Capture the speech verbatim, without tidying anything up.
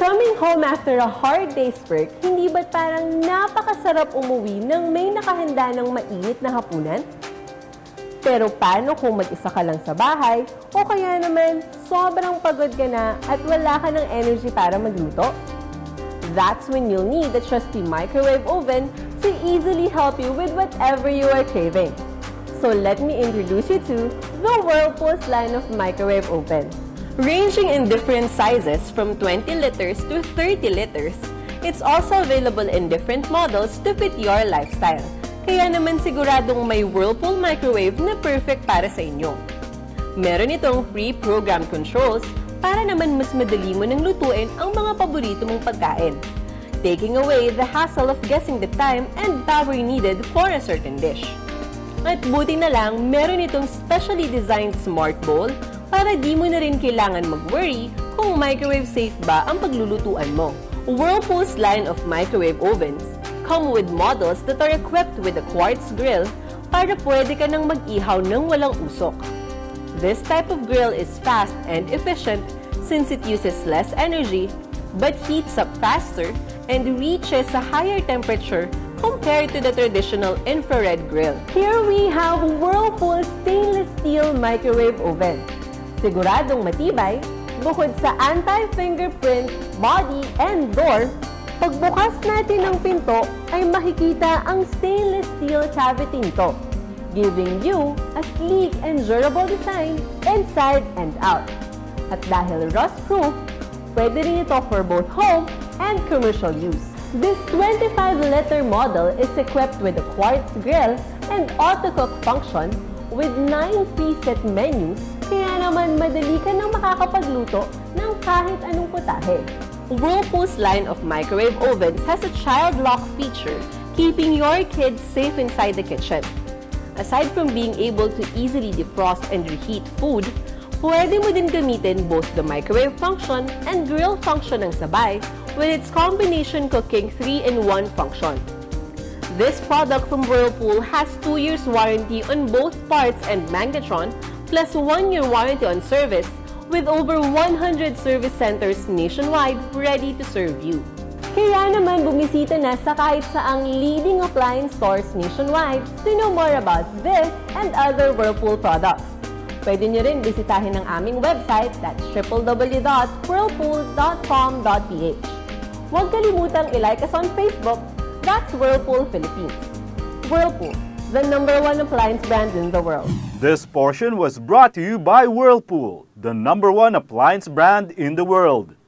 Coming home after a hard day's work, hindi ba't parang napakasarap umuwi nang may nakahanda ng mainit na hapunan? Pero paano kung mag-isa ka lang sa bahay o kaya naman sobrang pagod ka na at wala ka ng energy para magluto? That's when you'll need the trusty microwave oven to easily help you with whatever you are craving. So let me introduce you to the Whirlpool's line of microwave oven. Ranging in different sizes from twenty liters to thirty liters, it's also available in different models to fit your lifestyle. Kaya naman siguradong may Whirlpool microwave na perfect para sa inyo. Meron itong pre-programmed controls para naman mas madali mo nang lutuin ang mga paborito mong pagkain, taking away the hassle of guessing the time and power needed for a certain dish. At buti na lang, meron itong specially designed smart bowl para di mo na rin kailangan mag-worry kung microwave safe ba ang paglulutuan mo. Whirlpool's line of microwave ovens come with models that are equipped with a quartz grill para pwede ka nang mag-ihaw ng walang usok. This type of grill is fast and efficient since it uses less energy but heats up faster and reaches a higher temperature compared to the traditional infrared grill. Here we have Whirlpool's stainless steel microwave oven. Siguradong matibay, bukod sa anti-fingerprint, body, and door, pagbukas natin ng pinto ay makikita ang stainless steel cavity nito, giving you a sleek and durable design inside and out. At dahil rust-proof, pwede rin ito for both home and commercial use. This twenty-five liter model is equipped with a quartz grill and auto-cook function with nine preset menus, kaya naman madali ka nang makakapagluto ng kahit anong putahe. Whirlpool's line of microwave ovens has a child lock feature, keeping your kids safe inside the kitchen. Aside from being able to easily defrost and reheat food, pwede mo din gamitin both the microwave function and grill function ng sabay with its combination cooking three in one function. This product from Whirlpool has two years warranty on both parts and magnetron, plus one year warranty on service, with over one hundred service centers nationwide ready to serve you. Kaya naman bumisita na sa kahit saang leading appliance stores nationwide to know more about this and other Whirlpool products. Pwede nyo rin bisitahin ang aming website, that's w w w dot whirlpool dot com dot p h. Huwag kalimutang i-like us on Facebook, that's Whirlpool Philippines. Whirlpool, the number one appliance brand in the world. This portion was brought to you by Whirlpool, the number one appliance brand in the world.